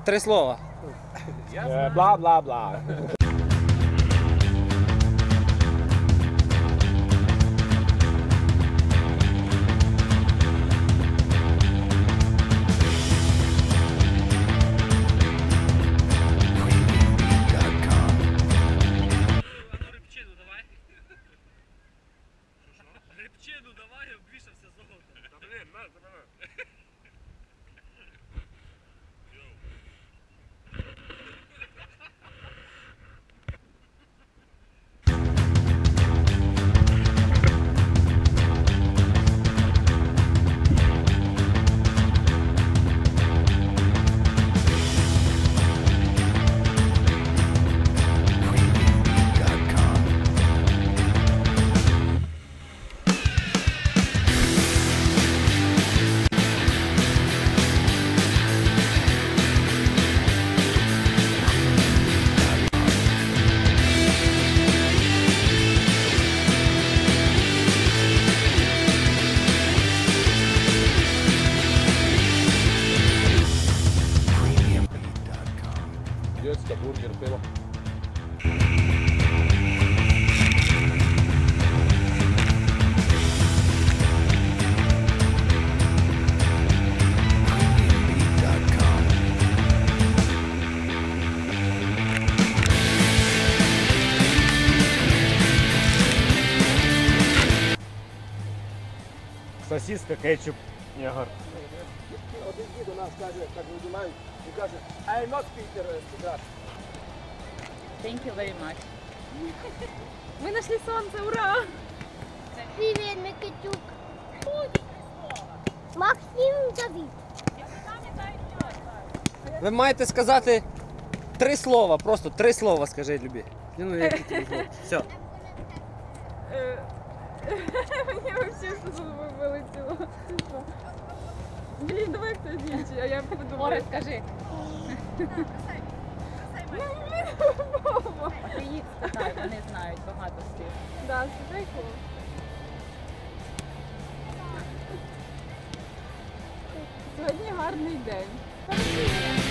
3 слова. Бла-бла-бла. Репчину давай, обвішався золото. Та блін, на, забирай. Детська, бургер, пиво. Сосиска, кетчуп, ягор. Один дід у нас каже, так виймають, і каже, I not speak Russian. Thank you very much. Мы нашли солнце, ура! Привет, Микитюк. Максим Давид. Ви маєте сказати 3 слова, просто 3 слова скажіть, Любі. Ну, як тобі звуть. Все. Мне вообще что-то вылетело. Блин, давай кто інший, а я подумаю. Море, скажи. Вова. А ти їх спитай, вони знають багато слів. Да, спитай кого. Сьогодні гарний день.